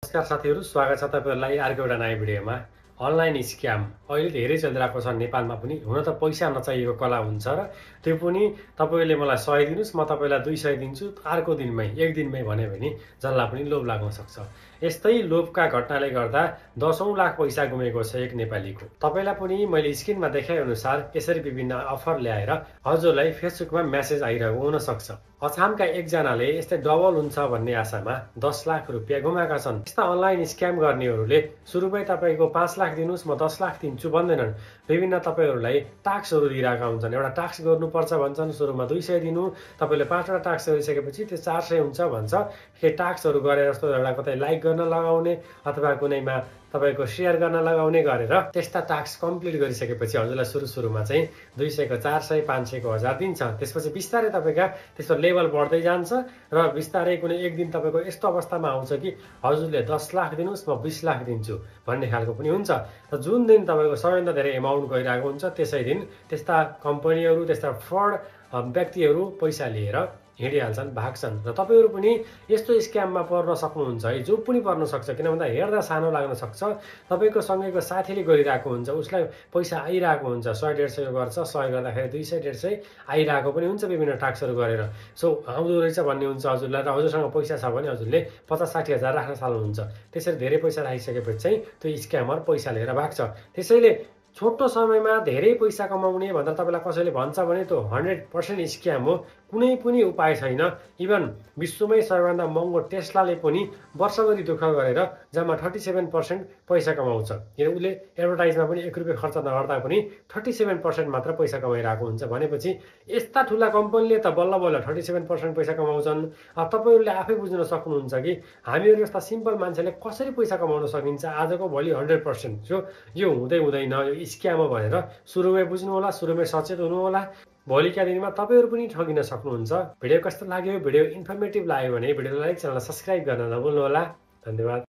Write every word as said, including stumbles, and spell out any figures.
नमस्कार साथीहरू, स्वागत छ तपाईहरुलाई अर्को एउटा नयाँ भिडियोमा। अनलाइन स्क्याम अहिले धेरै चलिरहेको छ नेपालमा पनि। हुन त पैसा नचाहिएको कला हुन्छ र त्यो पनि तपाईले मलाई सय दिनुस्, म तपाईलाई दुई सय दिन्छु, अर्को दिनमै एक दिनमै भन्यो भने जसलाई पनि लोभ लाग्न सक्छ। यस्तै लोभका घटनाले गर्दा दशौं लाख पैसा गुमेको छ एक नेपालीको। तपाईलाई पनि मैले स्क्रिनमा देखाए अनुसार यसरी विभिन्न अफर ल्याएर हजुरलाई फेसबुकमा मेसेज आइरहेको हुन सक्छ। अछामका एकजनाले यस्तै डबल हुन्छ भन्ने आशामा दस लाख रुपियाँ गुमाएका छन्। यस्ता अनलाइन स्क्याम गर्नेहरूले सुरुमै तपाईको पाँच लाख दिनुस्, म दस लाख दिन्छु भन्दैनन्। विभिन्न तपाईहरुलाई टास्कहरु दिइरहेका हुन्छन्। एउटा टास्क गर्नुपर्छ भन्छन्, सुरुमा दुई सय दिनु, तपाईले पाँचवटा टास्क गरिसकेपछि त्यो चार सय हुन्छ भन्छ। के टास्कहरु गरेर जस्तो एउटा कतै लाइक गर्न लगाउने अथवा कुनैमा तपाईको शेयर गर्न लगाउने गरेर त्यस्ता टास्क कम्प्लिट गरिसकेपछि हजुरलाई सुरु सुरुमा चाहिँ दुई सय को चार सय, पाँच सय को हजार दिन्छ। त्यसपछि बिस्तारै तपाईका त्यसको लेभल बढ्दै जान्छ र बिस्तारै कुनै एक दिन तपाईको यस्तो अवस्थामा आउँछ कि हजुरले दस लाख दिनुस्, म बीस लाख दिन्छु भन्ने खालको पनि हुन्छ। र जुन दिन तपाईको सबैभन्दा धेरै अमाउन्ट गइरहेको हुन्छ त्यसै दिन त्यस्ता कम्पनीहरु, त्यस्ता फ्रड व्यक्तिहरु पैसा लिएर हिँडिहाल्छन्, भाग्छन्। र तपाईहरु पनि यस्तो स्क्याममा पर्न सक्नुहुन्छ है। जो पनि पर्न सक्छ, किन भन्दा हेर्दा सानो लाग्न सक्छ। तपाईको सँगैको साथीले गरिरहेको हुन्छ, उसलाई पैसा आइरहेको हुन्छ, सय डेढ सय गर्छ, सय गर्दाखेरि दुई सय डेढ सय आइरहेको पनि हुन्छ विभिन्न टास्कहरु गरेर। सो आउँदो रहेछ भन्ने हुन्छ हजुरलाई, र हजुरसँग पैसा छ भने हजुरले पचास साठी हजार राख्न सक्नुहुन्छ। त्यसरी धेरै पैसा राखिसकेपछि चाहिँ त्यो स्क्यामर पैसा लिएर भाग्छ। त्यसैले छोटो समयमा धेरै पैसा कमाउने भनेर तपाईलाई कसैले भन्छ भने त्यो हन्ड्रेड पर्सेन्ट स्क्याम हो। कुनै पनि उपाय छैन। इभन विश्वमै सबैभन्दा महँगो टेस्लाले पनि वर्षभरि दुःख गरेर जम्मा थर्टी सेभेन पर्सेन्ट पैसा कमाउँछ। किन उसले एडभर्टाइजमा पनि एक रुपियाँ खर्च नगर्दा पनि थर्टी सेभेन पर्सेन्ट मात्र पैसा कमाइरहेको हुन्छ। भनेपछि यस्ता ठुला कम्पनीले त बल्ल बल्ल थर्टी सेभेन पर्सेन्ट पैसा कमाउँछन्। तपाईहरूले आफै बुझ्न सक्नुहुन्छ कि हामीहरू जस्ता सिम्पल मान्छेले कसरी पैसा कमाउन सकिन्छ आजको भोलि हन्ड्रेड पर्सेन्ट। जो यो हुँदै हुँदैन, यो स्क्याम हो भनेर सुरुमै बुझ्नु होला, सुरुमै सचेत हुनु होला। भोलिका दिनमा तपाईहरु पनि ठगिन सक्नुहुन्छ। भिडियो कस्तो लाग्यो? भिडियो इन्फर्मेटिभ लाग्यो भने भिडियोलाई लाइक, च्यानललाई सब्स्क्राइब गर्न नभुल्नु होला। धन्यवाद।